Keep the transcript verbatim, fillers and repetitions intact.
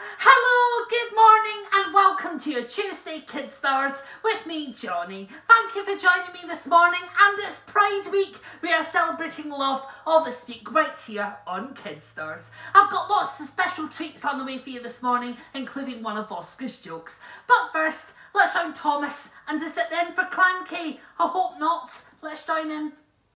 Hello, good morning and welcome to your Tuesday Kid Stars with me, Johnny. Thank you for joining me this morning, and it's Pride Week. We are celebrating love all this week right here on Kid Stars. I've got lots of special treats on the way for you this morning, including one of Oscar's jokes. But first, let's join Thomas. And is it then for Cranky? I hope not. Let's join him.